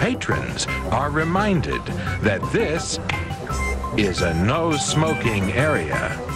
patrons are reminded that this is a no smoking area.